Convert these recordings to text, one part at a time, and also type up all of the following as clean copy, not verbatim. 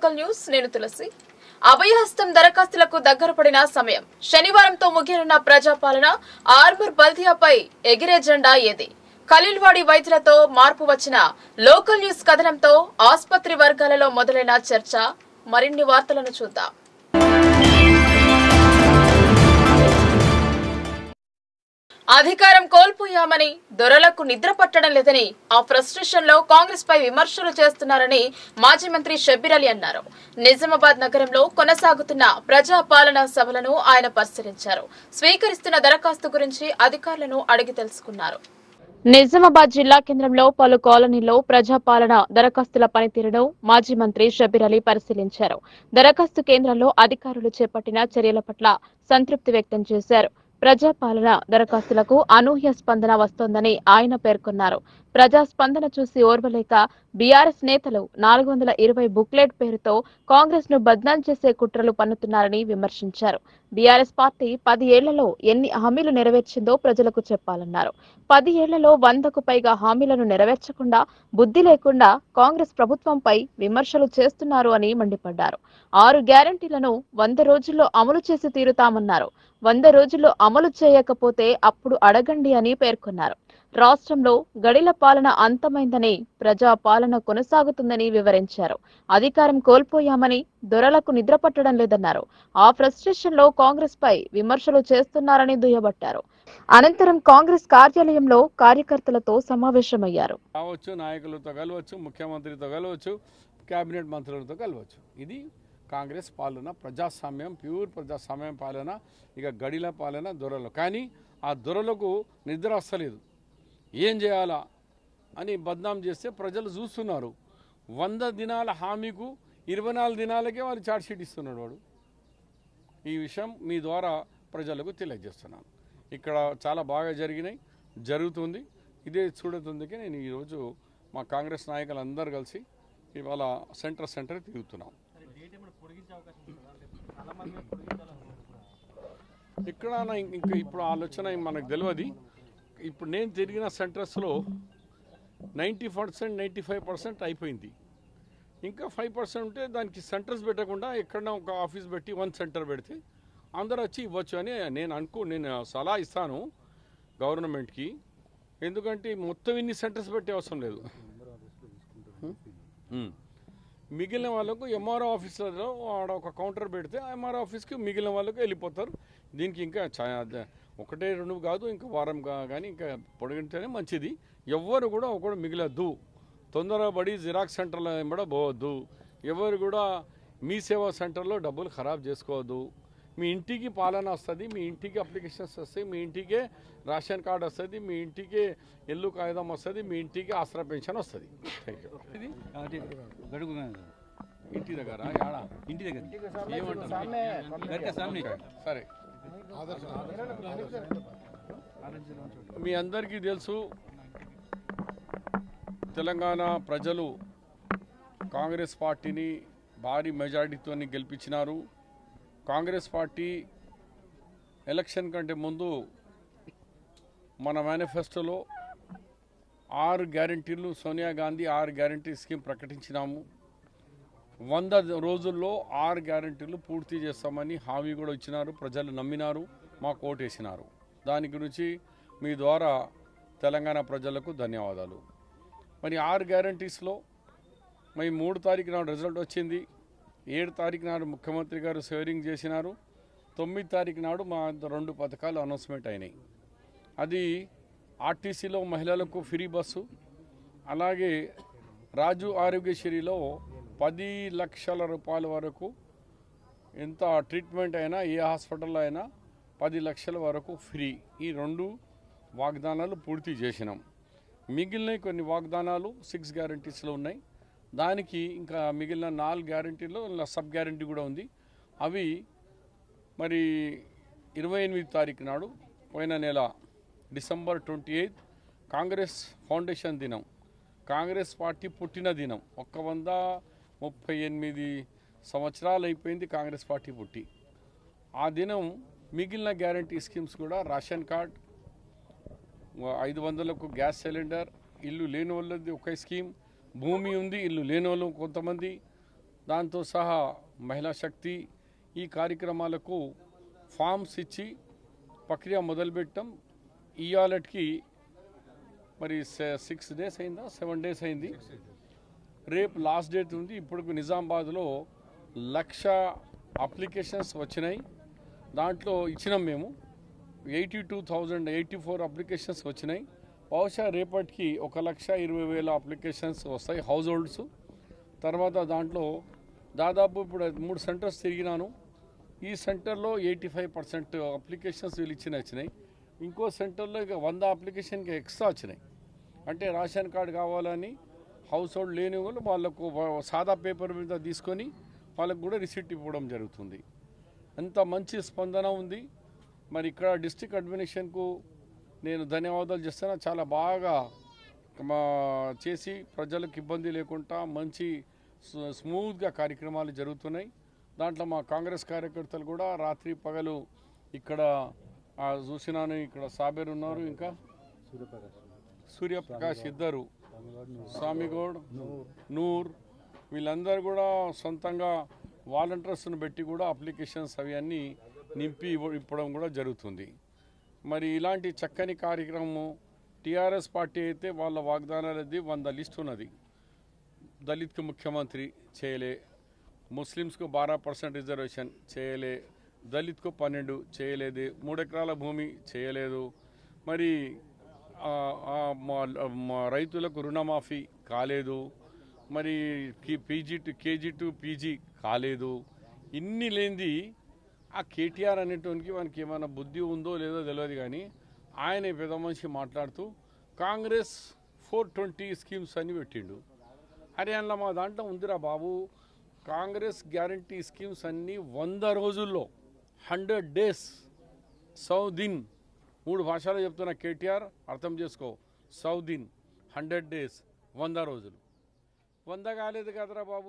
Local news నేను తులసి. అభయహస్తం దరఖాస్తులకు దగ్గర పడిన సమయం. శనివారంతో ముగియనున్న ప్రజాపాలన ఆర్మూర్ బల్దియాపై ఎగిరే జెండా ఏది? ఖలీల్వాడి వైద్యులతో మార్పు వచ్చిన లోకల్ న్యూస్ కథనంతో ఆసుపత్రి వర్గాలలో మొదలైన చర్చ. మరిన్ని వార్తలను చూద్దాం. అధికారం కోల్పోయామని, దొరలకు నిద్ర పట్టడం లేదని, ఆ ఫ్రస్ట్రేషన్ లో కాంగ్రెస్ పై విమర్శలు చేస్తున్నారని మాజీ మంత్రి షబ్బీర్ అలీ అన్నారు. నిజామాబాద్ నగరంలో కొనసాగుతున్న ప్రజాపాలన సభలను ఆయన పరిశీలించారు. స్వీకరిస్తున్న దరఖాస్తు గురించి అధికారులను అడిగి తెలుసుకున్నారు. నిజామాబాద్ జిల్లా కేంద్రంలో పలు కాలనీల్లో ప్రజాపాలన దరఖాస్తుల పనితీరును మాజీ మంత్రి షబ్బీర్ అలీ పరిశీలించారు. దరఖాస్తు కేంద్రంలో అధికారులు చేపట్టిన చర్యల పట్ల సంతృప్తి వ్యక్తం చేశారు. ప్రజాపాలన దరఖాస్తులకు అనూహ్య స్పందన వస్తోందని ఆయన పేర్కొన్నారు. ప్రజా స్పందన చూసి ఓర్వలేక బీఆర్ఎస్ నేతలు 420 బుక్లెట్ పేరుతో కాంగ్రెస్ ను బద్నాం చేసే కుట్రలు పన్నుతున్నారని విమర్శించారు. బీఆర్ఎస్ పార్టీ 10 ఏళ్లలో ఎన్ని హామీలు నెరవేర్చిందో ప్రజలకు చెప్పాలన్నారు. 10 ఏళ్లలో 100కు పైగా హామీలను నెరవేర్చకుండా, బుద్ధి లేకుండా కాంగ్రెస్ ప్రభుత్వంపై విమర్శలు చేస్తున్నారు అని మండిపడ్డారు. 6 గ్యారంటీలను 100 రోజుల్లో అమలు చేసి తీరుతామన్నారు. 100 రోజుల్లో అమలు చేయకపోతే అప్పుడు అడగండి అని పేర్కొన్నారు. రాష్ట్రంలో గడిల పాలన అంతమైందని, ప్రజా పాలన కొనసాగుతుందని వివరించారు. అధికారం కోల్పోయామని, దొరలకు నిద్ర పట్టడం లేదన్నారు. ఆ ఫ్రస్ట్రేషన్ లో కాంగ్రెస్ పై విమర్శలు చేస్తున్నారని దుయ్యబట్టారు. అనంతరం కాంగ్రెస్ కార్యాలయంలో కార్యకర్తలతో సమావేశమయ్యారు. నాయకులతో కలవచ్చు, ముఖ్యమంత్రితో కలవచ్చు, కేబినెట్ మంత్రులతో కలవచ్చు. ఇది కాంగ్రెస్ పాలన, ప్రజాస్వామ్యం, ప్యూర్ ప్రజాస్వామ్యం పాలన. ఇక గడిల పాలన దొరలు. కానీ ఆ దొరలకు నిద్ర వస్తలేదు. ఏం చేయాలా అని బద్నాం చేస్తే ప్రజలు చూస్తున్నారు. 100 దినాల హామీకు 24 దినాలకే వారు ఛార్జ్షీట్ ఇస్తున్నాడు వాడు. ఈ విషయం మీ ద్వారా ప్రజలకు తెలియజేస్తున్నాను. ఇక్కడ చాలా బాగా జరుగుతుంది. ఇదే చూడుతుందికి నేను ఈరోజు మా కాంగ్రెస్ నాయకులందరూ కలిసి ఇవాళ సెంటర్ తిరుగుతున్నాం. ఇక్కడ ఇంకా ఇప్పుడు ఆలోచన మనకు తెలియదు. ఇప్పుడు నేను తిరిగిన సెంటర్స్లో 90%, 95% అయిపోయింది. ఇంకా 5% ఉంటే దానికి సెంటర్స్ పెట్టకుండా ఎక్కడన్నా ఒక ఆఫీస్ పెట్టి 1 సెంటర్ పెడితే అందరూ వచ్చి ఇవ్వచ్చు అని నేను సలహా ఇస్తాను గవర్నమెంట్కి. ఎందుకంటే మొత్తం ఇన్ని సెంటర్స్ పెట్టే అవసరం లేదు. మిగిలిన వాళ్ళకు ఎంఆర్ఓ ఆఫీసులో ఆడ ఒక కౌంటర్ పెడితే ఎంఆర్ఓ ఆఫీస్కి మిగిలిన వాళ్ళకు వెళ్ళిపోతారు. దీనికి ఇంకా 1-2 కాదు, ఇంకా వారం కానీ ఇంకా పొడిగితేనే మంచిది. ఎవరు కూడా ఒకడు మిగిలద్దు. తొందరపడి జిరాక్స్ సెంటర్లో కూడా పోవద్దు. ఎవరు కూడా మీ సేవా సెంటర్లో డబ్బులు ఖరాబ్ చేసుకోవద్దు. మీ ఇంటికి పాలన వస్తుంది, మీ ఇంటికి అప్లికేషన్స్ వస్తాయి, మీ ఇంటికే రేషన్ కార్డు వస్తుంది, మీ ఇంటికే ఇల్లు కాగితం వస్తుంది, మీ ఇంటికి ఆసరా పెన్షన్ వస్తుంది. Thank you. ఇంటి దగ్గర ఇంటి దగ్గర ఏమంటారు? సరే, మీ అందరికీ తెలుసు తెలంగాణ ప్రజలు కాంగ్రెస్ పార్టీని భారీ మెజారిటీతో గెలిపించినారు. కాంగ్రెస్ పార్టీ ఎలక్షన్ కంటే ముందు మన మేనిఫెస్టోలో 6 గ్యారంటీలు, సోనియా గాంధీ 6 గ్యారంటీ స్కీమ్ ప్రకటించినాము. 100 రోజుల్లో 6 గ్యారంటీలు పూర్తి చేస్తామని హామీ కూడా ఇచ్చినారు. ప్రజలు నమ్మినారు, మాకు ఓటేసినారు. దాని గురించి మీ ద్వారా తెలంగాణ ప్రజలకు ధన్యవాదాలు. మరి 6 గ్యారంటీస్లో మరి 3 తారీఖు నాడు రిజల్ట్ వచ్చింది. 7 తారీఖు నాడు ముఖ్యమంత్రి గారు షేరింగ్ చేసినారు. 9 తారీఖు నాడు మా 2 పథకాలు అనౌన్స్మెంట్ అయినాయి. అది ఆర్టీసీలో మహిళలకు ఫ్రీ బస్సు, అలాగే రాజు ఆరోగ్యశ్రీలో 10 లక్షల రూపాయల వరకు ఎంత ట్రీట్మెంట్ అయినా, ఏ హాస్పిటల్లో అయినా 10 లక్షల వరకు ఫ్రీ. ఈ 2 వాగ్దానాలు పూర్తి చేసినాం. మిగిలిన కొన్ని వాగ్దానాలు 6 గ్యారంటీస్లో ఉన్నాయి. దానికి ఇంకా మిగిలిన 4 గ్యారంటీలో సబ్ గ్యారంటీ కూడా ఉంది. అవి మరి 28 తారీఖు నాడు పోయిన నెల డిసెంబర్ 28 కాంగ్రెస్ ఫౌండేషన్ దినం, కాంగ్రెస్ పార్టీ పుట్టిన దినం. 138 సంవత్సరాలు అయిపోయింది కాంగ్రెస్ పార్టీ పుట్టి. ఆ దినం మిగిలిన గ్యారంటీ స్కీమ్స్ కూడా రేషన్ కార్డ్, 500లకు గ్యాస్ సిలిండర్, ఇల్లు లేని వాళ్ళది ఒక స్కీమ్, భూమి ఉంది ఇల్లు లేని వాళ్ళు కొంతమంది, దాంతో సహా మహిళా శక్తి ఈ కార్యక్రమాలకు ఫామ్స్ ఇచ్చి ప్రక్రియ మొదలుపెట్టాం. ఇవాళకి మరి 6 days అయిందా 7 days అయింది. రేపు లాస్ట్ డేట్ ఉంది. ఇప్పుడు నిజామాబాద్లో 1,00,000 అప్లికేషన్స్ వచ్చినాయి. దాంట్లో ఇచ్చినాం మేము 82,084 అప్లికేషన్స్ వచ్చినాయి. బహుశా రేపటికి 1,20,000 అప్లికేషన్స్ వస్తాయి హౌస్ హోల్డ్స్. తర్వాత దాంట్లో దాదాపు ఇప్పుడు 3 సెంటర్స్ తిరిగినాను. ఈ సెంటర్లో 85% అప్లికేషన్స్ వీళ్ళు వచ్చినాయి. ఇంకో సెంటర్లో ఇక 100 అప్లికేషన్కి ఎక్స్ట్రా వచ్చినాయి. అంటే రేషన్ కార్డు కావాలని హౌస్ హోల్డ్ లేని వాళ్ళు వాళ్ళకు సాదా పేపర్ మీద తీసుకొని వాళ్ళకు కూడా రిసిప్ట్ ఇవ్వడం జరుగుతుంది. అంత మంచి స్పందన ఉంది. మరి ఇక్కడ డిస్ట్రిక్ట్ అడ్మినిస్ట్రేషన్కు నేను ధన్యవాదాలు చేస్తున్నా. చాలా బాగా చేసి ప్రజలకు ఇబ్బంది లేకుండా మంచి స్మూత్గా కార్యక్రమాలు జరుగుతున్నాయి. దాంట్లో మా కాంగ్రెస్ కార్యకర్తలు కూడా రాత్రి పగలు ఇక్కడ చూసినాను. ఇక్కడ సాబేర్ ఉన్నారు, ఇంకా సూర్యప్రకాష్ ఇద్దరు, స్వామిగౌడ్, నూర్, వీళ్ళందరూ కూడా సొంతంగా వాలంటీర్స్ను పెట్టి కూడా అప్లికేషన్స్ అవి అన్నీ నింపి ఇవ్వడం కూడా జరుగుతుంది. మరి ఇలాంటి చక్కని కార్యక్రమం టీఆర్ఎస్ పార్టీ అయితే వాళ్ళ వాగ్దానాలది 100 లిస్ట్ ఉన్నది. దళిత్కు ముఖ్యమంత్రి చేయలే, ముస్లిమ్స్కు 12% రిజర్వేషన్ చేయలే, దళిత్కు 12 చేయలేదు, 3 ఎకరాల భూమి చేయలేదు, మరి రైతులకు రుణమాఫీ కాలేదు, మరి కేజీ టు పీజీ కాలేదు. ఇన్ని లేనిది ఆ కేటీఆర్ అనేటువంటి మనకి ఏమైనా బుద్ధి ఉందో లేదో తెలియదు. కానీ ఆయన పెద్ద మనిషి మాట్లాడుతూ కాంగ్రెస్ 420 స్కీమ్స్ అని పెట్టిండు. హర్యానాలో మా దాంట్లో ఉందిరా బాబు, కాంగ్రెస్ గ్యారంటీ స్కీమ్స్ అన్నీ 100 రోజుల్లో 100 days 100 दिन 3 భాషలో చెప్తున్నా కేటీఆర్, అర్థం చేసుకో. 100 दिन 100 days 100 రోజులు. 100 కాలేదు కదరా బాబు.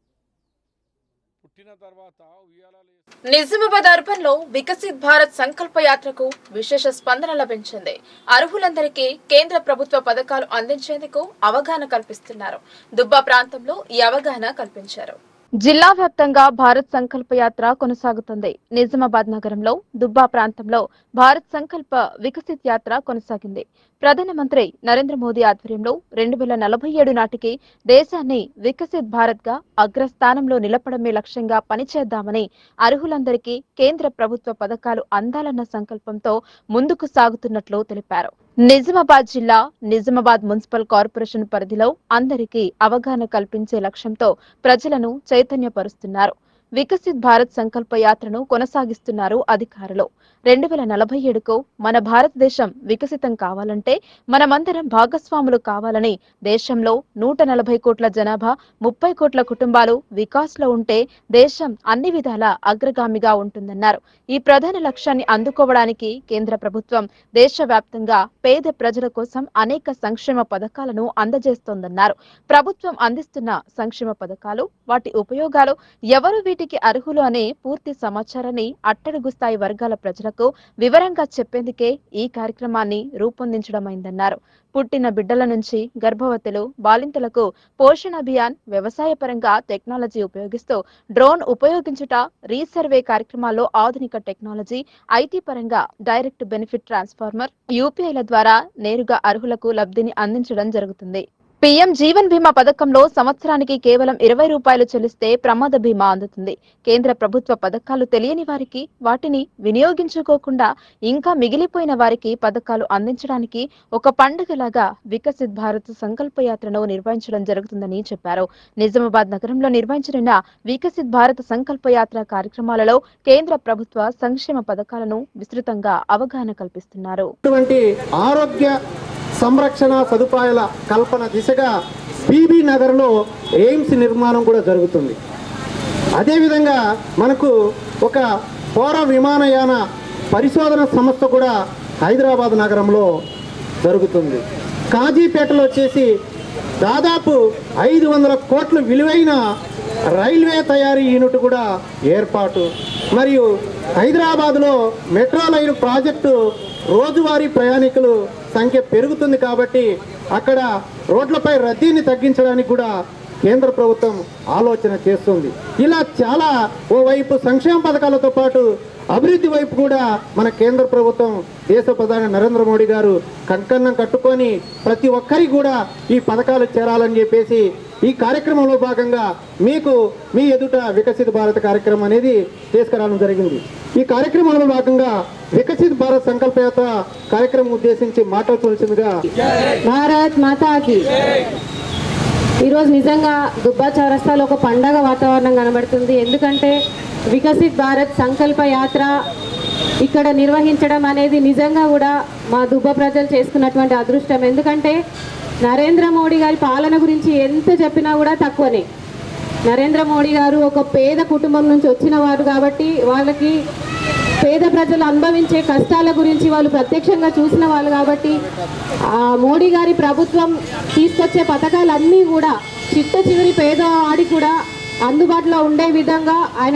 పుట్టిన తర్వాత నిజామాబాద్ అర్బన్ లో వికసిత్ భారత్ సంకల్ప యాత్రకు విశేష స్పందన లభించింది. అర్హులందరికీ కేంద్ర ప్రభుత్వ పథకాలు అందించేందుకు అవగాహన కల్పిస్తున్నారు. దుబ్బా ప్రాంతంలో ఈ అవగాహన కల్పించారు. జిల్లా వ్యాప్తంగా భారత్ సంకల్ప యాత్ర కొనసాగుతుంది. నిజామాబాద్ నగరంలో దుబ్బా ప్రాంతంలో భారత్ సంకల్ప వికసిత్ యాత్ర కొనసాగింది. ప్రధానమంత్రి నరేంద్ర మోదీ ఆధ్వర్యంలో 2047 నాటికి దేశాన్ని వికసిత్ భారత్ గా అగ్రస్థానంలో నిలపడమే లక్ష్యంగా పనిచేద్దామని, అర్హులందరికీ కేంద్ర ప్రభుత్వ పథకాలు అందాలన్న సంకల్పంతో ముందుకు సాగుతున్నట్లు తెలిపారు. నిజామాబాద్ జిల్లా నిజామాబాద్ మున్సిపల్ కార్పొరేషన్ పరిధిలో అందరికీ అవగాహన కల్పించే లక్ష్యంతో ప్రజలను చైతన్యపరుస్తున్నారు. వికసిత్ భారత్ సంకల్ప యాత్రను కొనసాగిస్తున్నారు అధికారులు. 2047కు మన భారతదేశం వికసితం కావాలంటే మనమందరం భాగస్వాములు కావాలని, దేశంలో 140 కోట్ల జనాభా, 30 కోట్ల కుటుంబాలు వికాస్లో ఉంటే దేశం అన్ని విధాల అగ్రగామిగా ఉంటుందన్నారు. ఈ ప్రధాన లక్ష్యాన్ని అందుకోవడానికి కేంద్ర ప్రభుత్వం దేశవ్యాప్తంగా పేద ప్రజల కోసం అనేక సంక్షేమ పథకాలను అందజేస్తోందన్నారు. ప్రభుత్వం అందిస్తున్న సంక్షేమ పథకాలు, వాటి ఉపయోగాలు, ఎవరు వీటికి అర్హులు అనే పూర్తి సమాచారాన్ని అట్టడుగు స్థాయి వర్గాల ప్రజలకు వివరంగా చెప్పేందుకే ఈ కార్యక్రమాన్ని రూపొందించడమైందన్నారు. పుట్టిన బిడ్డల నుంచి గర్భవతులు, బాలింతలకు పోషణ అభియాన్, వ్యవసాయ పరంగా టెక్నాలజీ ఉపయోగిస్తూ డ్రోన్ ఉపయోగించుట, రీసర్వే కార్యక్రమాల్లో ఆధునిక టెక్నాలజీ, ఐటీ పరంగా డైరెక్ట్ బెనిఫిట్ ట్రాన్స్ఫార్మర్, యూపీఐల ద్వారా నేరుగా అర్హులకు లబ్ధిని అందించడం జరుగుతుంది. పీఎం జీవన్ బీమా పథకంలో సంవత్సరానికి కేవలం 20 రూపాయలు చెల్లిస్తే ప్రమాద బీమా అందుతుంది. కేంద్ర ప్రభుత్వ పథకాలు తెలియని వారికి, వాటిని వినియోగించుకోకుండా ఇంకా మిగిలిపోయిన వారికి పథకాలు అందించడానికి ఒక పండుగలాగా వికసిత్ భారత్ సంకల్ప యాత్రను నిర్వహించడం జరుగుతుందని చెప్పారు. నిజామాబాద్ నగరంలో నిర్వహించనున్న వికసిత్ భారత్ సంకల్ప యాత్ర కార్యక్రమాలలో కేంద్ర ప్రభుత్వ సంక్షేమ పథకాలను విస్తృతంగా అవగాహన కల్పిస్తున్నారు. సంరక్షణ సదుపాయాల కల్పన దిశగా పీబీ నగర్లో ఎయిమ్స్ నిర్మాణం కూడా జరుగుతుంది. అదేవిధంగా మనకు ఒక పౌర విమానయాన పరిశోధన సంస్థ కూడా హైదరాబాద్ నగరంలో జరుగుతుంది. కాజీపేటలో వచ్చేసి దాదాపు 500 కోట్ల విలువైన రైల్వే తయారీ యూనిట్ కూడా ఏర్పాటు. మరియు హైదరాబాద్లో మెట్రో రైలు ప్రాజెక్టు రోజువారీ ప్రయాణికులు సంఖ్య పెరుగుతుంది కాబట్టి అక్కడ రోడ్లపై రద్దీని తగ్గించడానికి కూడా కేంద్ర ప్రభుత్వం ఆలోచన చేస్తుంది. ఇలా చాలా ఓవైపు సంక్షేమ పథకాలతో పాటు అభివృద్ధి వైపు కూడా మన కేంద్ర ప్రభుత్వం దేశ ప్రధాని నరేంద్ర మోడీ గారు కంకణం కట్టుకొని ప్రతి ఒక్కరికి కూడా ఈ పథకాలు చేరాలని చెప్పేసి ఈ కార్యక్రమంలో భాగంగా మీకు మీ ఎదుట వికసిత భారత్ కార్యక్రమం అనేది తీసుకురావడం జరిగింది. ఈ కార్యక్రమంలో భాగంగా వికసిత భారత్ సంకల్పయాత్ర కార్యక్రమం ఉద్దేశించి మాట్లాడుతున్నట్టుగా భారత్ మాతాకి. ఈరోజు నిజంగా దుబ్బా చౌరస్తాలో ఒక పండగ వాతావరణం కనబడుతుంది. ఎందుకంటే వికసిత్ భారత్ సంకల్ప యాత్ర ఇక్కడ నిర్వహించడం అనేది నిజంగా కూడా మా దుబ్బ ప్రజలు చేసుకున్నటువంటి అదృష్టం. ఎందుకంటే నరేంద్ర మోడీ గారి పాలన గురించి ఎంత చెప్పినా కూడా తక్కువనే. నరేంద్ర మోడీ గారు ఒక పేద కుటుంబం నుంచి వచ్చిన వారు కాబట్టి వాళ్ళకి పేద ప్రజలు అనుభవించే కష్టాల గురించి వాళ్ళు ప్రత్యక్షంగా చూసిన వాళ్ళు కాబట్టి ఆ మోడీ గారి ప్రభుత్వం తీసుకొచ్చే పథకాలన్నీ కూడా చిట్ట చివరి పేదవాడికి కూడా అందుబాటులో ఉండే విధంగా ఆయన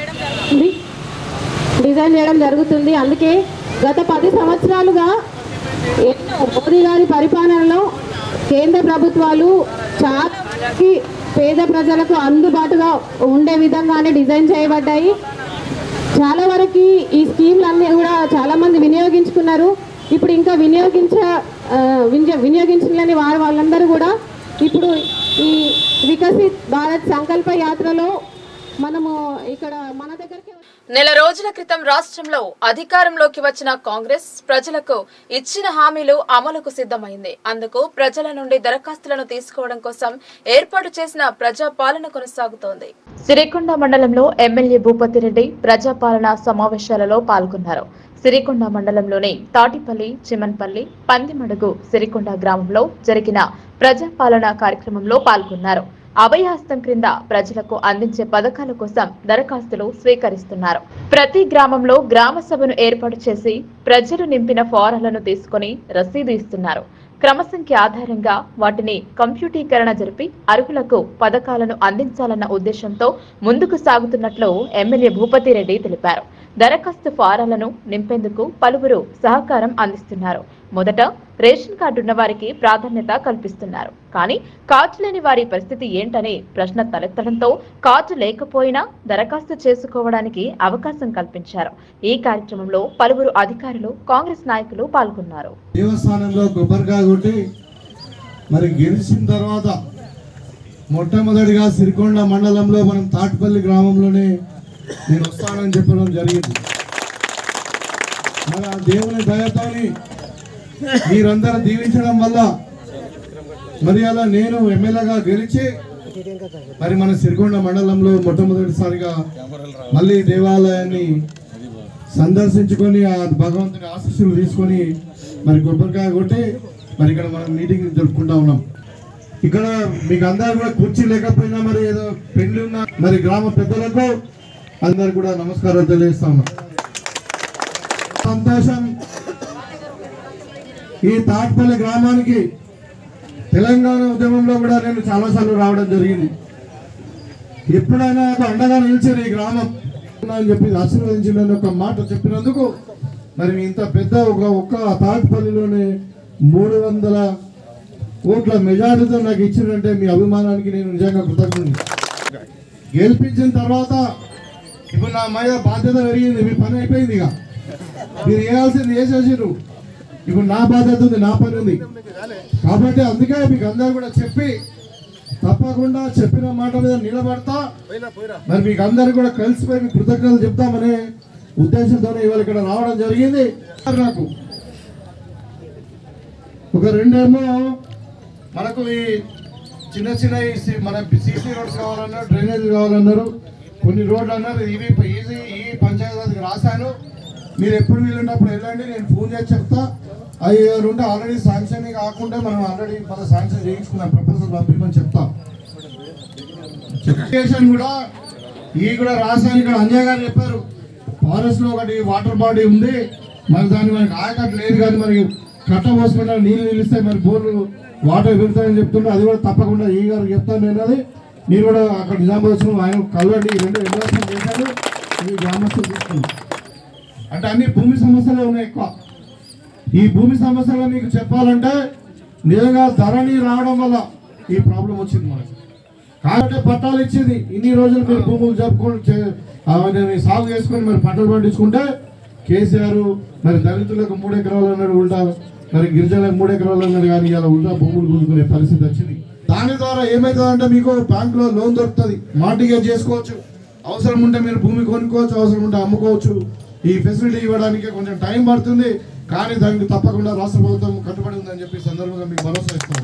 డిజైన్ చేయడం జరుగుతుంది. అందుకే గత 10 సంవత్సరాలుగా మోదీ గారి పరిపాలనలో కేంద్ర ప్రభుత్వాలు చాలా పేద ప్రజలకు అందుబాటుగా ఉండే విధంగానే డిజైన్ చేయబడ్డాయి. చాలా వరకు ఈ స్కీమ్లన్నీ కూడా చాలామంది వినియోగించుకున్నారు. ఇప్పుడు ఇంకా వినియోగించలేని వాళ్ళందరూ కూడా ఇప్పుడు ఈ వికసిత్ భారత్ సంకల్ప యాత్రలో మనము ఇక్కడ మన దగ్గరికి నెల రోజుల క్రితం రాష్ట్రంలో అధికారంలోకి వచ్చిన కాంగ్రెస్ ప్రజలకు ఇచ్చిన హామీలు అమలుకు సిద్ధమైంది. అందుకు ప్రజల నుండి దరఖాస్తులను తీసుకోవడం కోసం ఏర్పాటు చేసిన ప్రజాపాలన కొనసాగుతోంది. సిరికొండ మండలంలో ఎమ్మెల్యే భూపతిరెడ్డి ప్రజాపాలన సమావేశాలలో పాల్గొన్నారు. సిరికొండ మండలంలోని తాటిపల్లి, చిమన్పల్లి, పందిమడుగు, సిరికొండ గ్రామంలో జరిగిన ప్రజాపాలన కార్యక్రమంలో పాల్గొన్నారు. అభయహస్తం క్రింద ప్రజలకు అందించే పథకాల కోసం దరఖాస్తులు స్వీకరిస్తున్నారు. ప్రతి గ్రామంలో గ్రామ సభను ఏర్పాటు చేసి ప్రజలు నింపిన ఫారాలను తీసుకుని రసీదు ఇస్తున్నారు. క్రమసంఖ్య ఆధారంగా వాటిని కంప్యూటీకరణ జరిపి అర్హులకు పథకాలను అందించాలన్న ఉద్దేశంతో ముందుకు సాగుతున్నట్లు ఎమ్మెల్యే భూపతిరెడ్డి తెలిపారు. దరఖాస్తు ఫారాలను నింపేందుకు పలువురు సహకారం అందిస్తున్నారు. మొదట రేషన్ కార్డు ఉన్న వారికి ప్రాధాన్యత కల్పిస్తున్నారు. కానీ కార్డు లేని వారి పరిస్థితి ఏంటనే ప్రశ్న తలెత్తడంతో కార్డు లేకపోయినా దరఖాస్తు చేసుకోవడానికి అవకాశం కల్పించారు. ఈ కార్యక్రమంలో పలువురు అధికారులు, కాంగ్రెస్ నాయకులు పాల్గొన్నారు. దేవస్థానంలో కొబ్బరికాయ కొట్టి మరి గెలిచిన తర్వాత మొట్టమొదటిగా సిరికొండ మండలంలో మనం తాటిపల్లి గ్రామంలోనే నేను వస్తానని చెప్పడం జరిగింది. మరి ఆ దేవుని దయతోని మీరందరూ దీవించడం వల్ల మరి అలా నేను ఎమ్మెల్యేగా గెలిచి మరి మన సిరికొండ మండలంలో మొట్టమొదటిసారిగా మళ్ళీ దేవాలయాన్ని సందర్శించుకొని ఆ భగవంతుని ఆశీస్సులు తీసుకొని మరి కొబ్బరికాయ కొట్టి మరి ఇక్కడ మనం మీటింగ్ జరుపుకుంటా ఉన్నాం. ఇక్కడ మీకు అందరూ కూడా కుర్చీ లేకపోయినా మరి ఏదో పెళ్లి ఉన్న మరి గ్రామ పెద్దలకు అందరు కూడా నమస్కారాలు తెలియజేస్తా ఉన్నాం. సంతోషం. ఈ తాటిపల్లి గ్రామానికి తెలంగాణ ఉద్యమంలో కూడా నేను చాలాసార్లు రావడం జరిగింది. ఎప్పుడైనా అండగా నిలిచారు ఈ గ్రామం అని చెప్పి ఆశీర్వదించిన ఒక మాట చెప్పినందుకు మరి ఇంత పెద్ద ఒక్క తాటిపల్లిలోనే 300 ఓట్ల మెజారిటీతో నాకు ఇచ్చినంటే మీ అభిమానానికి నేను నిజంగా కృతజ్ఞుడిని. గెలిపించిన తర్వాత ఇప్పుడు నా మీద బాధ్యత పెరిగింది. మీ పని అయిపోయింది. ఇక మీరు చేయాల్సింది చేసేసారు. ఇప్పుడు నా బాధ్యత ఉంది, నా పని ఉంది. కాబట్టి అందుకే మీకు అందరూ కూడా చెప్పి తప్పకుండా చెప్పిన మాట మీద నిలబడతా. మరి మీకు అందరు కూడా కలిసిపోయి మీకు కృతజ్ఞతలు చెప్తామనే ఉద్దేశంతోనే ఇవాళ ఇక్కడ రావడం జరిగింది. నాకు ఒక రెండేమో మనకు ఈ చిన్న చిన్న మన సీసీ రోడ్స్ కావాలన్నారు, డ్రైనేజ్ కావాలన్నారు, కొన్ని రోడ్లు అన్నారు. ఇవి ఈ పంచాయతీకి రాశాను. మీరు ఎప్పుడు వీలున్నప్పుడు వెళ్ళండి, నేను ఫోన్ చేసి చెప్తా. అవి ఉంటే ఆల్రెడీ శాంక్షన్ కాకుండా మనం ఆల్రెడీ మన శాంక్షన్ చేయించుకున్నాం, ప్రపోజల్ పంపించమని చెప్తాం. చెప్తేషన్ కూడా ఈ కూడా రాశాను. ఇక్కడ అంజయ్ గారు చెప్పారు ఫారెస్ట్ లో ఒకటి వాటర్ బాడీ ఉంది, మరి దాన్ని మనకి ఆయకట్టు లేదు, కానీ మరి కట్ట పోసుకుంటా నీళ్ళు నిలిస్తే మరి బోర్లు వాటర్ పెరుగుతాయని చెప్తున్నారు. అది కూడా తప్పకుండా ఈ గారు చెప్తాను నేను. అది మీరు కూడా అక్కడ నిజామాబాద్ వచ్చిన ఆయన కలవండి. ఈ 2 ఎండోర్స్మెంట్ చేశారు. ఈ గ్రామస్తులు తీసుకున్నాం. అంటే అన్ని భూమి సమస్యలు ఉన్నాయి ఎక్కువ. ఈ భూమి సమస్యలు మీకు చెప్పాలంటే నిజంగా ధరణి రావడం వల్ల ఈ ప్రాబ్లం వచ్చింది మనకి. కాబట్టి పట్టాలు ఇచ్చింది ఇన్ని రోజులు మీరు భూములు జరుపుకొని సాగు చేసుకొని మరి పంటలు పండించుకుంటే కేసీఆర్ మరి దళితులకు 3 ఎకరాలు అన్నాడు ఉల్టా, మరి గిరిజనులకు 3 ఎకరాలు అన్నాడు, కానీ ఇలా ఉల్టా భూములు గుంజుకునే పరిస్థితి వచ్చింది. దాని ద్వారా ఏమవుతుందంటే మీకు బ్యాంకులో లోన్ దొరుకుతుంది, మార్టిగేజ్ చేసుకోవచ్చు, అవసరం ఉంటే మీరు భూమి కొనుక్కోవచ్చు, అవసరం ఉంటే అమ్ముకోవచ్చు. ఈ ఫెసిలిటీ ఇవ్వడానికి కొంచెం టైం పడుతుంది, కానీ దానికి తప్పకుండా రాష్ట్ర ప్రభుత్వం కట్టుబడి ఉందని చెప్పి సందర్భంగా మీకు భరోసా ఇస్తాను.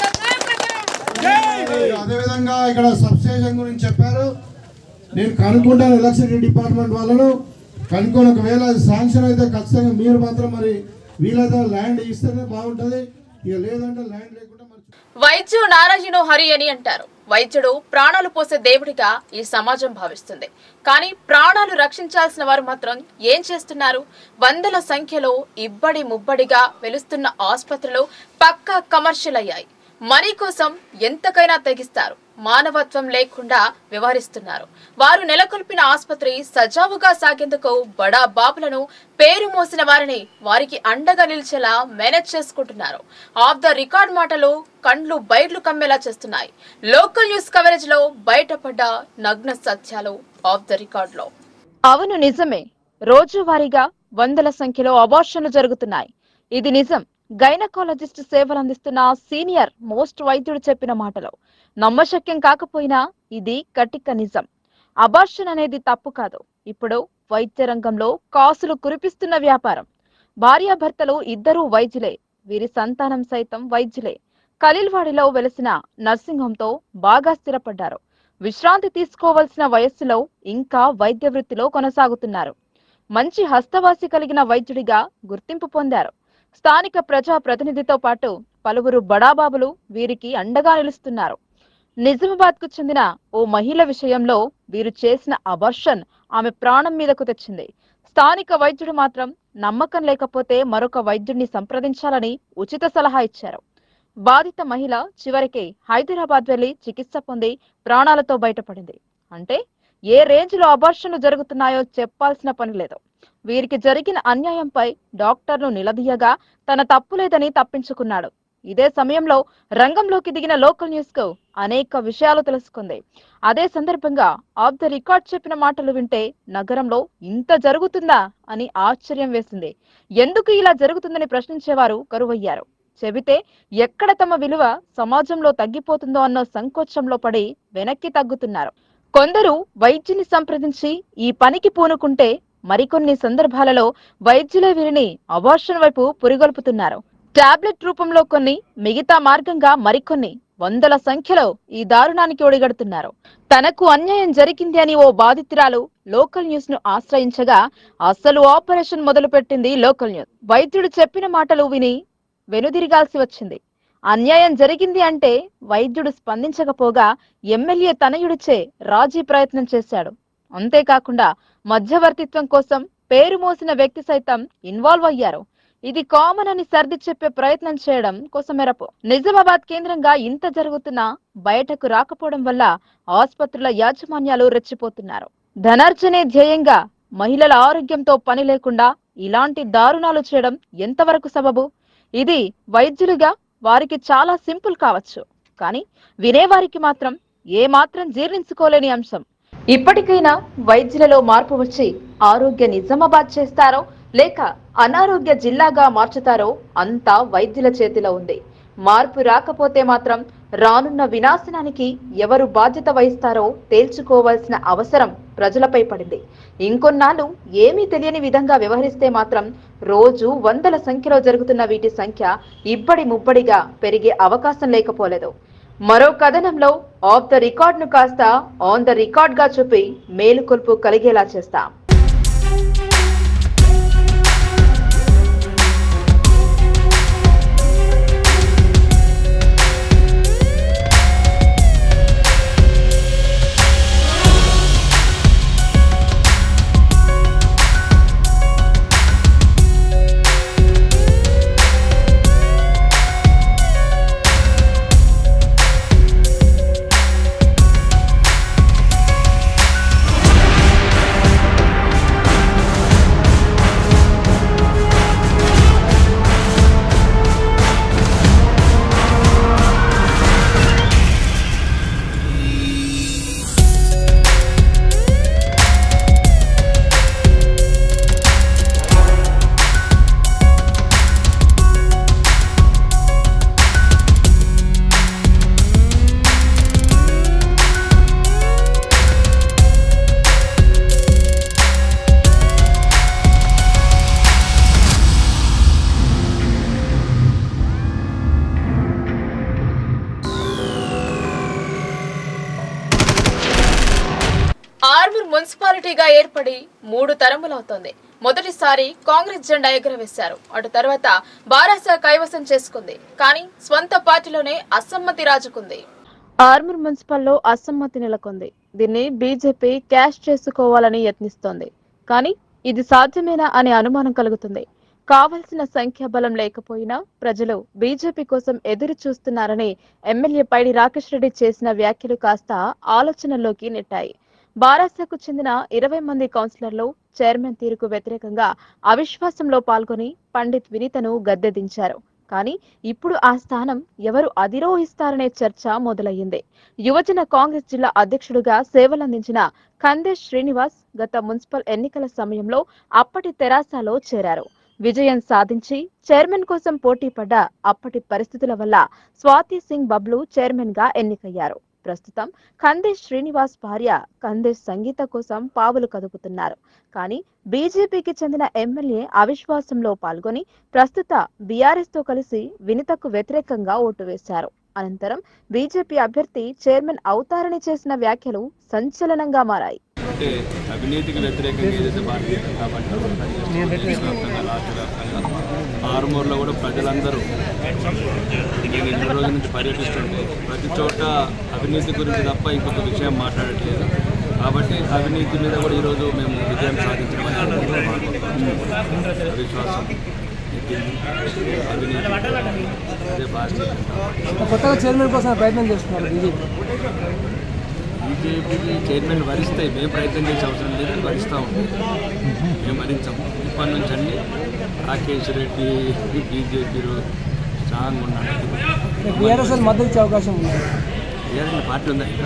అదేవిధంగా ఇక్కడ సబ్స్టేషన్ గురించి చెప్పారు. నేను కనుక్కుంటాను ఎలక్ట్రిసిటీ డిపార్ట్మెంట్ వాళ్ళను, కనుక్కొని ఒకవేళ శాంక్షన్ అయితే ఖచ్చితంగా మీరు మాత్రం మరి వీలైతే ల్యాండ్ ఇస్తేనే బాగుంటుంది, ఇక లేదంటే ల్యాండ్ లేకుండా మరి. వైద్యు నారాయణ హరి అని అంటారు. వైద్యుడు ప్రాణాలు పోసే దేవుడిగా ఈ సమాజం భావిస్తుంది. కానీ ప్రాణాలు రక్షించాల్సిన వారు మాత్రం ఏం చేస్తున్నారు? వందల సంఖ్యలో ఇబ్బడి ముబ్బడిగా వెలుస్తున్న ఆసుపత్రులు పక్కా కమర్షియల్ అయ్యాయి. మనీ కోసం ఎంతకైనా తెగిస్తారు. మానవత్వం లేకుండా వ్యవహరిస్తున్నారు. వారు నెలకొల్పిన ఆసుపత్రి సజావుగా సాగేందుకు బడా బాబులను, పేరు మోసిన వారిని వారికి అండగా నిలిచేలా మేనేజ్ చేసుకుంటున్నారు. ఆఫ్ ద రికార్డ్ మాటలు కండ్లు బైర్లు కమ్మేలా చేస్తున్నాయి. లోకల్ న్యూస్ కవరేజ్ లో బయటపడ్డ నగ్న సత్యాలు ఆఫ్ ద రికార్డ్ లో. అవును, నిజమే. రోజువారీగా వందల సంఖ్యలో అబార్షన్లు జరుగుతున్నాయి. ఇది నిజం. గైనకాలజిస్ట్ సేవలు అందిస్తున్న సీనియర్ మోస్ట్ వైద్యుడు చెప్పిన మాటలు నమ్మశక్యం కాకపోయినా ఇది కటిక నిజం. అబార్షన్ అనేది తప్పు కాదు. ఇప్పుడు వైద్య రంగంలో కాసులు కురిపిస్తున్న వ్యాపారం. భార్యాభర్తలు ఇద్దరూ వైద్యులే, వీరి సంతానం సైతం వైద్యులే. ఖలీల్వాడిలో వెలిసిన నర్సింగ్ హోంతో బాగా స్థిరపడ్డారు. విశ్రాంతి తీసుకోవాల్సిన వయస్సులో ఇంకా వైద్య వృత్తిలో కొనసాగుతున్నారు. మంచి హస్తవాసి కలిగిన వైద్యుడిగా గుర్తింపు పొందారు. స్థానిక ప్రజా ప్రతినిధితో పాటు పలువురు బడాబాబులు వీరికి అండగా నిలుస్తున్నారు. నిజామాబాద్ కు చెందిన ఓ మహిళ విషయంలో వీరు చేసిన అబార్షన్ ఆమె ప్రాణం మీదకు తెచ్చింది. స్థానిక వైద్యుడు మాత్రం నమ్మకం లేకపోతే మరొక వైద్యుడిని సంప్రదించాలని ఉచిత సలహా ఇచ్చారు. బాధిత మహిళ చివరికి హైదరాబాద్ వెళ్లి చికిత్స పొంది ప్రాణాలతో బయటపడింది. అంటే ఏ రేంజ్ లో అబార్షన్లు జరుగుతున్నాయో చెప్పాల్సిన పని లేదు. వీరికి జరిగిన అన్యాయంపై డాక్టర్ను నిలదీయగా తన తప్పు లేదని తప్పించుకున్నాడు. ఇదే సమయంలో రంగంలోకి దిగిన లోకల్ న్యూస్ కు అనేక విషయాలు తెలుసుకుంది. అదే సందర్భంగా ఆఫ్ ద రికార్డ్ చెప్పిన మాటలు వింటే నగరంలో ఇంత జరుగుతుందా అని ఆశ్చర్యం వేసింది. ఎందుకు ఇలా జరుగుతుందని ప్రశ్నించేవారు కరువయ్యారు. చెబితే ఎక్కడ తమ విలువ సమాజంలో తగ్గిపోతుందో అన్న సంకోచంలో పడి వెనక్కి తగ్గుతున్నారు. కొందరు వైద్యుని సంప్రదించి ఈ పనికి పూనుకుంటే మరికొన్ని సందర్భాలలో వైద్యులే వీరిని అబార్షన్ వైపు పురిగొల్పుతున్నారు. టాబ్లెట్ రూపంలో కొన్ని, మిగతా మార్గంగా మరికొన్ని వందల సంఖ్యలో ఈ దారుణానికి ఒడిగడుతున్నారు. తనకు అన్యాయం జరిగింది అని ఓ బాధితురాలు లోకల్ న్యూస్ ను ఆశ్రయించగా అసలు ఆపరేషన్ మొదలుపెట్టింది లోకల్ న్యూస్. వైద్యుడు చెప్పిన మాటలు విని వెనుదిరిగాల్సి వచ్చింది. అన్యాయం జరిగింది అంటే వైద్యుడు స్పందించకపోగా ఎమ్మెల్యే తనయుడిచే రాజీ ప్రయత్నం చేశాడు. అంతేకాకుండా మధ్యవర్తిత్వం కోసం పేరు మోసిన వ్యక్తి సైతం ఇన్వాల్వ్ అయ్యారు. ఇది కామన్ అని సర్ది చెప్పే ప్రయత్నం చేయడం కోసమెరపు. నిజామాబాద్ కేంద్రంగా ఇంత జరుగుతున్నా బయటకు రాకపోవడం వల్ల ఆసుపత్రుల యాజమాన్యాలు రెచ్చిపోతున్నారు. ధనార్జనే ధ్యేయంగా మహిళల ఆరోగ్యంతో పని లేకుండా ఇలాంటి దారుణాలు చేయడం ఎంతవరకు సబబు? ఇది వైద్యులుగా వారికి చాలా సింపుల్ కావచ్చు, కానీ వినేవారికి మాత్రం ఏమాత్రం జీర్ణించుకోలేని అంశం. ఇప్పటికైనా వైద్యులలో మార్పు వచ్చి ఆరోగ్య నిజామాబాద్ చేస్తారో లేక అనారోగ్య జిల్లాగా మార్చుతారో అంతా వైద్యుల చేతిలో ఉంది. మార్పు రాకపోతే మాత్రం రానున్న వినాశనానికి ఎవరు బాధ్యత వహిస్తారో తేల్చుకోవాల్సిన అవసరం ప్రజలపై పడింది. ఇంకొన్నాళ్ళు ఏమీ తెలియని విధంగా వ్యవహరిస్తే మాత్రం రోజు వందల సంఖ్యలో జరుగుతున్న వీటి సంఖ్య ఇబ్బడి ముబ్బడిగా పెరిగే అవకాశం లేకపోలేదు. మరో కథనంలో ఆఫ్ ద రికార్డ్ ను కాస్త ఆన్ ద రికార్డ్ గా చూపి మేలుకొల్పు కలిగేలా చేస్తాం. మున్సిపాలిటీగా ఏర్పడి 3 తరములవుతోంది. మొదటిసారి కాంగ్రెస్ జెండా ఎగురవేశారు. అటు తర్వాత బారాస కైవసం చేసుకుంది. కానీ స్వంత పార్టీలోనే అసమ్మతి రాజుకుంది. ఆర్మూర్ మున్సిపల్లో అసమ్మతి నెలకొంది. దీన్ని బీజేపీ క్యాష్ చేసుకోవాలని యత్నిస్తోంది. కానీ ఇది సాధ్యమేనా అనే అనుమానం కలుగుతుంది. కావలసిన సంఖ్యాబలం లేకపోయినా ప్రజలు బీజేపీ కోసం ఎదురు చూస్తున్నారని ఎమ్మెల్యే పైడి రాకేష్ రెడ్డి చేసిన వ్యాఖ్యలు కాస్త ఆలోచనలోకి నెట్టాయి. బారాసకు చెందిన 20 మంది కౌన్సిలర్లు చైర్మన్ తీరుకు వ్యతిరేకంగా అవిశ్వాసంలో పాల్గొని పండిత్ వినీతను గద్దెదించారు. కానీ ఇప్పుడు ఆ స్థానం ఎవరు అధిరోహిస్తారనే చర్చ మొదలయ్యింది. యువజన కాంగ్రెస్ జిల్లా అధ్యక్షుడిగా సేవలందించిన ఖందేశ్ శ్రీనివాస్ గత మున్సిపల్ ఎన్నికల సమయంలో అప్పటి తెరాసలో చేరారు. విజయం సాధించి చైర్మన్ కోసం పోటీ పడ్డ అప్పటి పరిస్థితుల వల్ల స్వాతి సింగ్ బబ్లు చైర్మన్ గా ఎన్నికయ్యారు. ప్రస్తుతం ఖందేశ్ శ్రీనివాస్ భార్య ఖందేశ్ సంగీత కోసం పావులు కదుపుతున్నారు. కానీ బీజేపీకి చెందిన ఎమ్మెల్యే అవిశ్వాసంలో పాల్గొని ప్రస్తుత బీఆర్ఎస్ తో కలిసి వినితకు వ్యతిరేకంగా ఓటు వేశారు. అనంతరం బీజేపీ అభ్యర్థి చైర్మన్ అవుతారని చేసిన వ్యాఖ్యలు సంచలనంగా మారాయి. అంటే అవినీతికి వ్యతిరేకంగా ఏదైతే భారతీయ జనతా పార్టీ ఆరుమూరులో కూడా ప్రజలందరూ నేను 2 రోజుల నుంచి పర్యటిస్తుంటే ప్రతి చోట అవినీతి గురించి తప్ప ఇంకొక విషయం మాట్లాడట్లేదు. కాబట్టి అవినీతి మీద కూడా ఈరోజు మేము విజయం సాధించడం అవిశ్వాసం అవినీతి అదే భారతీయ కొత్తగా చైర్మన్ కోసం ప్రయత్నం చేస్తున్నారు. బీజేపీకి చైర్మన్ వరిస్తాయి, మేము ప్రయత్నం చేసే అవసరం లేదు, వరిస్తూ ఉంటాం, మేము వరించాము. ఇప్పటి నుంచి అన్ని రాకేష్ రెడ్డి బీజేపీలో స్ట్రాంగ్ ఉన్నాడు. బీఆర్ఎస్ మద్దతు ఇచ్చే అవకాశం ఉంది. బీఆర్ఎస్ పార్టీ ఉందా ఇంకా?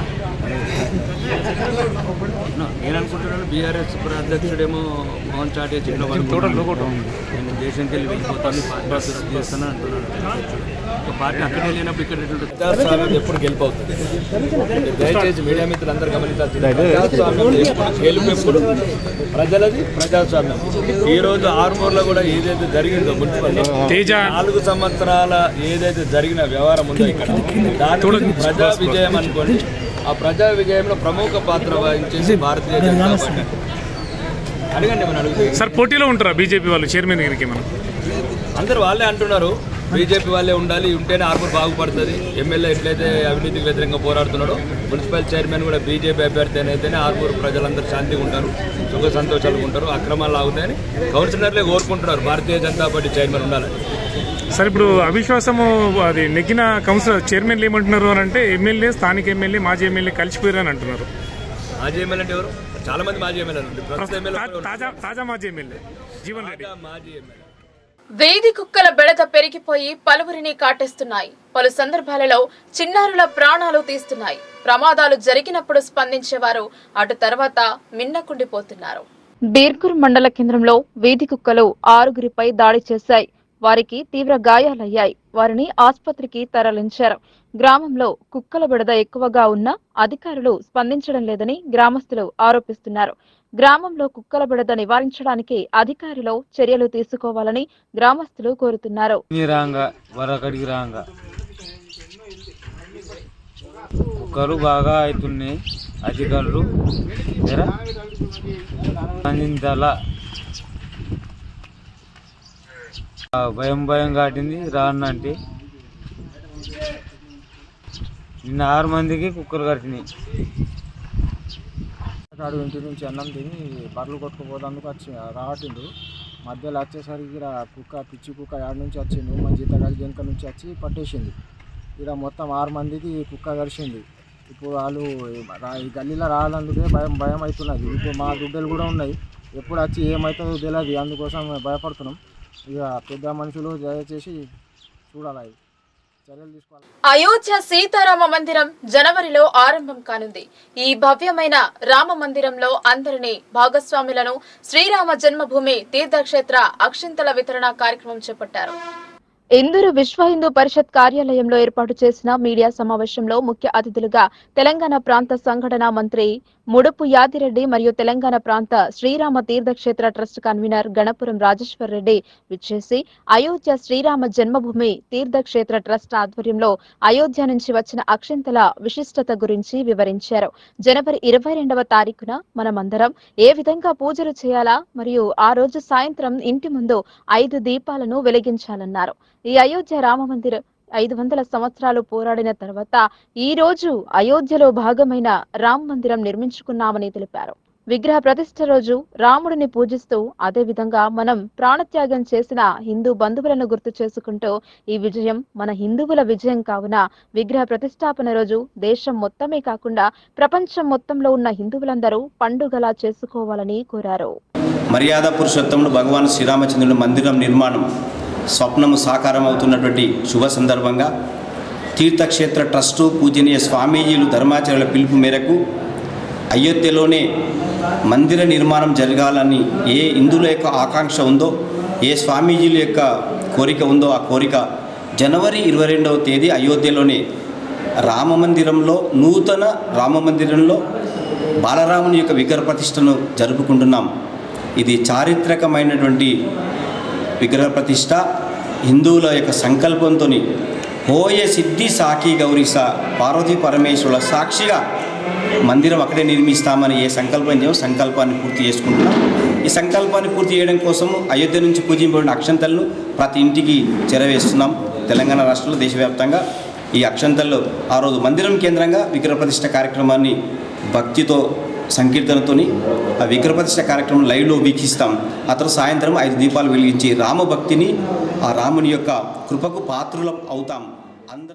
నేను అనుకుంటున్నాను బీఆర్ఎస్ అధ్యక్షుడేమో మోహన్ చాటే చిన్న నేను దేశంకి వెళ్ళి వెళ్ళిపోతాను, పార్టీ చేస్తాను అంటున్నాను. ఒక పార్టీ అక్కడే లేనప్పుడు ఇక్కడ ప్రజాస్వామ్యం ఎప్పుడు గెలుపవుతుంది. దయచేసి మీడియా మిత్రులందరూ గమనించాల్సింది, ప్రజాస్వామ్యం గెలుపు ఎప్పుడు ప్రజలది ప్రజాస్వామ్యం. ఈ రోజు ఆరుమూరులో కూడా ఏదైతే జరిగిందో మున్సిపల్ 4 సంవత్సరాల ఏదైతే జరిగిన వ్యవహారం ఉందో ఇక్కడ దాని ప్రజా విజయం అనుకోండి. ఆ ప్రజా విజయంలో ప్రముఖ పాత్ర వహించేసి భారతీయ జనతా పార్టీ. అడగండి మనం అడుగుతుంది. సార్ పోటీలో ఉంటారా బీజేపీ వాళ్ళు చైర్మన్ దగ్గరికి? మనం అందరూ వాళ్ళే అంటున్నారు బీజేపీ వాళ్ళే ఉండాలి, ఉంటేనే ఆర్మూర్ బాగుపడుతుంది. ఎమ్మెల్యే ఎట్లయితే అవినీతికి వ్యతిరేకంగా పోరాడుతున్నాడో మున్సిపల్ చైర్మన్ కూడా బీజేపీ అభ్యర్థి అయితేనే ఆర్మూర్ ప్రజలందరూ శాంతిగా ఉంటారు, సుఖ సంతోషాలు ఉంటారు, అక్రమాలు ఆగుతాయని కౌన్సిలర్లే కోరుకుంటున్నారు భారతీయ జనతా పార్టీ చైర్మన్ ఉండాలని. సార్ ఇప్పుడు అవిశ్వాసము అది నెగ్గిన కౌన్సిలర్ చైర్మన్లు ఏమంటున్నారు అని అంటే ఎమ్మెల్యే, స్థానిక ఎమ్మెల్యే, మాజీ ఎమ్మెల్యే కలిసిపోయారు అని అంటున్నారు. మాజీ ఎమ్మెల్యే అంటే ఎవరు? చాలా మంది మాజీ ఎమ్మెల్యేలు, తాజా మాజీ ఎమ్మెల్యే జీవన్ రెడ్డి. మాజీ ఎమ్మెల్యే వేది కుక్కల బెడద పెరిగిపోయి పలువురిని కాటేస్తున్నాయి. పలు సందర్భాలలో చిన్నారుల ప్రాణాలు తీస్తున్నాయి. ప్రమాదాలు జరిగినప్పుడు స్పందించేవారు అటు తర్వాత మిన్నకుండిపోతున్నారు. బీర్గూర్ మండల కేంద్రంలో వీధి కుక్కలు 6గురిపై దాడి చేశాయి. వారికి తీవ్ర గాయాలయ్యాయి. వారిని ఆసుపత్రికి తరలించారు. గ్రామంలో కుక్కల బెడద ఎక్కువగా ఉన్నా అధికారులు స్పందించడం లేదని గ్రామస్తులు ఆరోపిస్తున్నారు. గ్రామంలో కుక్కల బెడద నివారించడానికి అధికారులు చర్యలు తీసుకోవాలని గ్రామస్తులు కోరుతున్నారు. కుక్కలు బాగా అవుతున్నాయి, అధికారులు భయం కాటింది రానంటే. నిన్న 6 మందికి కుక్కలు కట్టినాయి. కాడు ఇంటి నుంచి అన్నం తిని బర్రెలు కొట్టుకుపోయేందుకు రావట్టిండు. మధ్యలో వచ్చేసరికి కుక్క పిచ్చి కుక్క ఆడ నుంచి వచ్చిండు. మన జీతగాడి వెనుక నుంచి వచ్చి పట్టేసింది. ఇక్కడ మొత్తం 6 మందికి కుక్క కరిచింది. ఇప్పుడు వాళ్ళు ఈ గల్లీలో రావాలందుకే భయం అవుతున్నది. ఇప్పుడు మా గుడ్డలు కూడా ఉన్నాయి, ఎప్పుడు వచ్చి ఏమవుతుందో తెలియదు, అందుకోసం భయపడుతున్నాం. ఇక పెద్ద మనుషులు దయచేసి చూడాలి, చర్యలు తీసుకోవాలి. అయోధ్య సీతారామ మందిరం జనవరిలో ఆరంభం కానుంది. ఈ భవ్యమైన రామ మందిరంలో అందరినీ భాగస్వాములను శ్రీరామ జన్మభూమి తీర్థక్షేత్ర అక్షింతల వితరణ కార్యక్రమం చేపట్టారు. ఇందూరు విశ్వ హిందూ పరిషత్ కార్యాలయంలో ఏర్పాటు చేసిన మీడియా సమావేశంలో ముఖ్య అతిథులుగా తెలంగాణ ప్రాంత సంఘటన మంత్రి ముడుపు యాదిరెడ్డి మరియు తెలంగాణ ప్రాంత శ్రీరామ తీర్థక్షేత్ర ట్రస్ట్ కన్వీనర్ గణపురం రాజేశ్వర్ రెడ్డి విచ్చేసి అయోధ్య శ్రీరామ జన్మభూమి తీర్థక్షేత్ర ట్రస్ట్ ఆధ్వర్యంలో అయోధ్య నుంచి వచ్చిన అక్షింతల విశిష్టత గురించి వివరించారు. జనవరి 22వ తారీఖున మనమందరం ఏ విధంగా పూజలు చేయాలా మరియు ఆ రోజు సాయంత్రం ఇంటి ముందు 5 దీపాలను వెలిగించాలన్నారు. ఈ అయోధ్య రామమందిర్ 500 సంవత్సరాలు పోరాడిన తర్వాత ఈ రోజు అయోధ్యలో భాగమైన రామ మందిరం నిర్మించుకున్నామని తెలిపారు. విగ్రహ ప్రతిష్ఠ రోజు రాముడిని పూజిస్తూ అదే విధంగా మనం ప్రాణత్యాగం చేసిన హిందూ బంధువులను గుర్తు చేసుకుంటూ ఈ విజయం మన హిందువుల విజయం కావున విగ్రహ ప్రతిష్టాపన రోజు దేశం మొత్తమే కాకుండా ప్రపంచం మొత్తంలో ఉన్న హిందువులందరూ పండుగలా చేసుకోవాలని కోరారు. మర్యాద పురుషోత్తముడు భగవాన్ శ్రీరామచంద్రుడి మందిరం నిర్మాణం స్వప్నము సాకారం అవుతున్నటువంటి శుభ సందర్భంగా తీర్థక్షేత్ర ట్రస్టు పూజనీయ స్వామీజీలు ధర్మాచార్యుల పిలుపు మేరకు అయోధ్యలోనే మందిర నిర్మాణం జరగాలని ఏ హిందువుల యొక్క ఆకాంక్ష ఉందో, ఏ స్వామీజీల యొక్క కోరిక ఉందో ఆ కోరిక జనవరి 22వ తేదీ అయోధ్యలోనే రామమందిరంలో నూతన రామమందిరంలో బాలరాముని యొక్క విగ్రహ ప్రతిష్టను జరుపుకుంటున్నాం. ఇది చారిత్రకమైనటువంటి విగ్రహ ప్రతిష్ట. హిందువుల యొక్క సంకల్పంతో హోయ సిద్ధి సాకి గౌరీస పార్వతీ పరమేశ్వరుల సాక్షిగా మందిరం అక్కడే నిర్మిస్తామని ఏ సంకల్పం చేయో సంకల్పాన్ని పూర్తి చేసుకుంటున్నాం. ఈ సంకల్పాన్ని పూర్తి చేయడం కోసం అయోధ్య నుంచి పూజింపబడిన అక్షంతలను ప్రతి ఇంటికి చేరవేస్తున్నాం. తెలంగాణ రాష్ట్రంలో దేశవ్యాప్తంగా ఈ అక్షంతల్లో ఆ రోజు మందిరం కేంద్రంగా విగ్రహ ప్రతిష్ఠ కార్యక్రమాన్ని భక్తితో సంకీర్తనతోని ఆ విగ్రహ ప్రతిష్ఠ కార్యక్రమం లైవ్లో వీక్షిస్తాం. ఆ తర్వాత సాయంత్రం 5 దీపాలు వెలిగించి రామభక్తిని, ఆ రాముని యొక్క కృపకు పాత్రులం అవుతాం.